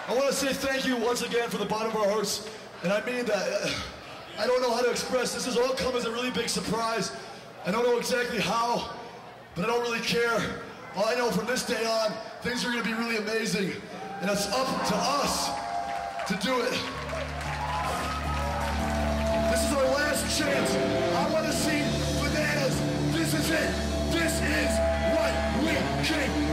I want to say thank you once again from the bottom of our hearts, and I mean that. I don't know how to express this. This has all come as a really big surprise. I don't know exactly how, but I don't really care. All I know from this day on, things are going to be really amazing, and it's up to us to do it. This is our last chance. I want to see bananas. This is it. This is what we came